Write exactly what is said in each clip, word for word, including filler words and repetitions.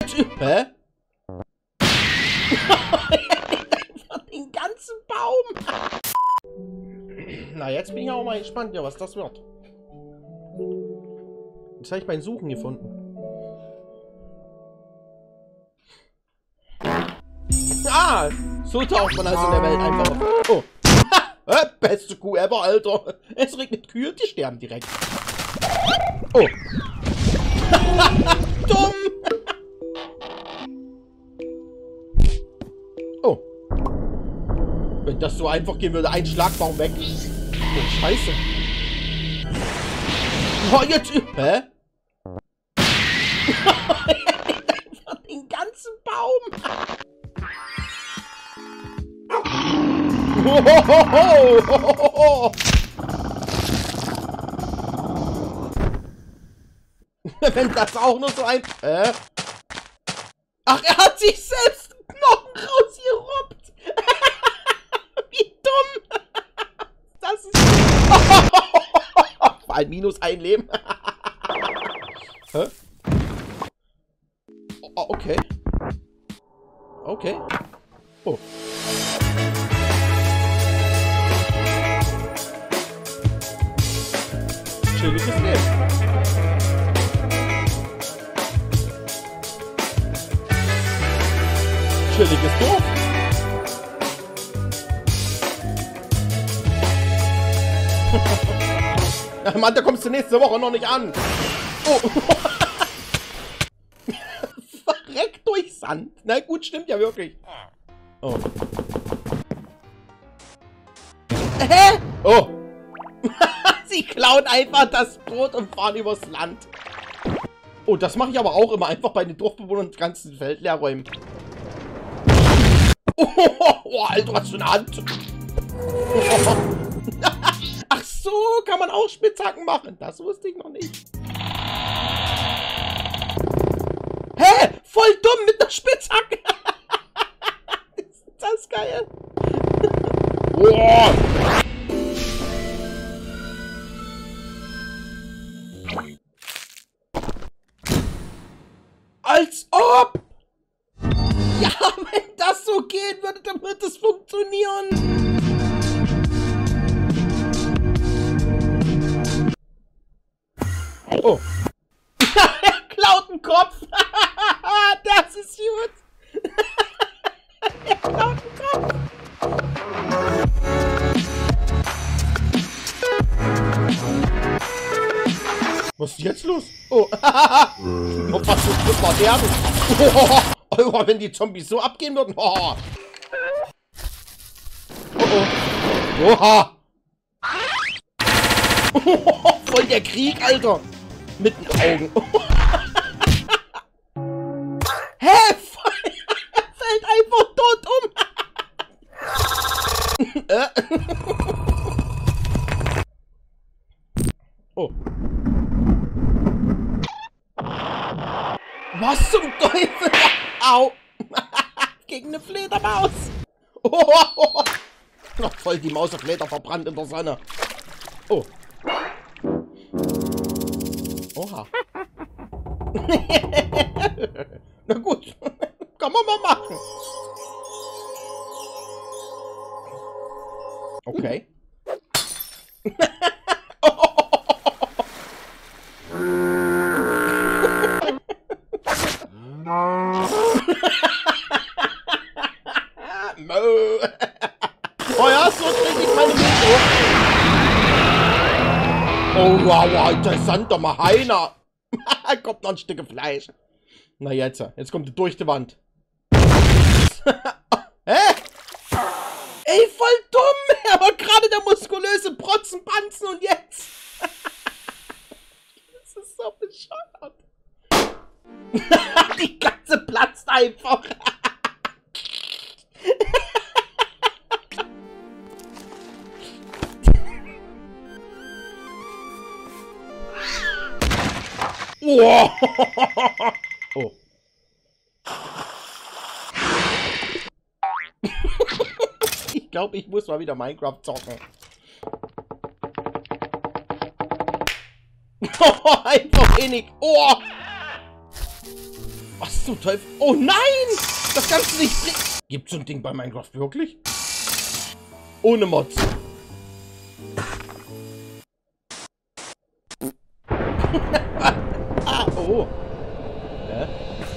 Hä? Den ganzen Baum. Na, jetzt bin ich auch mal gespannt, ja, was das wird. Jetzt habe ich beim Suchen gefunden. Ah, so taucht man also in der Welt einfach auf. Oh. Ha, beste Kuh ever, Alter. Es regnet Kühe, die sterben direkt. Oh. Dumm. Oh. Wenn das so einfach gehen würde, ein Schlagbaum weg. Oh, scheiße. Oh, jetzt... Hä? Den ganzen Baum. Hohoho. Wenn das auch nur so ein... Hä? Ach, er hat sich selbst Knochen rausgeruppt. Wie dumm. Das ist... Vor allem minus ein Leben. Hä? Oh, okay. Okay. Oh. Chilliges Leben. Chilliges Dorf. Ach Mann, da kommst du nächste Woche noch nicht an. Oh. Verreckt durch Sand. Na gut, stimmt ja wirklich. Oh. Hä? Oh. Sie klauen einfach das Brot und fahren übers Land. Oh, das mache ich aber auch immer. Einfach bei den Dorfbewohnern das ganze Feld leer räumen. Oh, oh, Alter, was für eine Hand. Ach so, kann man auch Spitzhacken machen. Das wusste ich noch nicht. Hä? Voll dumm mit der Spitzhacke. Ist das geil? Boah. Als ob! Ja, wenn das so gehen würde, dann wird es funktionieren. Oh. Er klaut einen Kopf. Das ist gut. Er klaut einen Kopf. Was ist jetzt los? Oh. Was für war der? Oh, oh, wenn die Zombies so abgehen würden. Oh. Oh, oh. Oha. Oh, voll der Krieg, Alter. Mit den Augen. Hä? Er fällt einfach tot um. Oh. Was zum Teufel? Au. Gegen eine Fledermaus. Oh, oh, oh. Noch voll die Maus und Fleder verbrannt in der Sonne. Oh. Oha. Na gut. Kann man mal machen. Okay. Oh ja, so trinke ich meine Milch. Oh, wow, wow, interessant, doch mal Heiner. Kommt noch ein Stück Fleisch. Na jetzt, jetzt kommt die durch die Wand. Hä? Ey, voll dumm. Aber gerade der muskulöse Protzenpanzen und jetzt. Das ist so bescheuert. Die Katze platzt einfach. Oh. Oh. Ich glaube, ich muss mal wieder Minecraft zocken. Einfach wenig. Oh. Was Was zum Teufel? Oh nein! Das kannst du nicht bringen. Gibt's so ein Ding bei Minecraft wirklich? Ohne Mods. Ah, oh. Hä?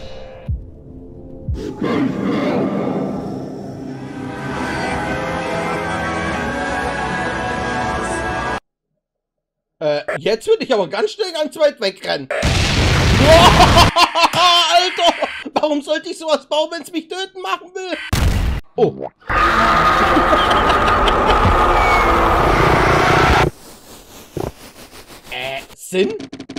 Äh, jetzt würde ich aber ganz schnell ganz weit wegrennen. Alter! Warum sollte ich sowas bauen, wenn es mich töten machen will? Oh. äh, Sinn?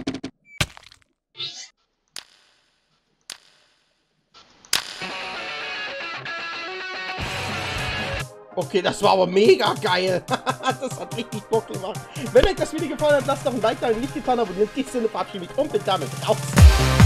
Okay, das war aber mega geil. Das hat richtig Bock gemacht. Wenn euch das Video gefallen hat, lasst doch ein Like da, wenn ihr nicht getan habt. Und in diesem Sinne verabschiede ich mich und bin damit raus.